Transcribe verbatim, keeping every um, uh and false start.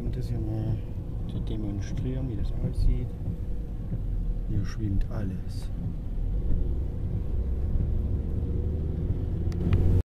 wir das ja mal so demonstrieren, wie das aussieht. Hier schwimmt alles.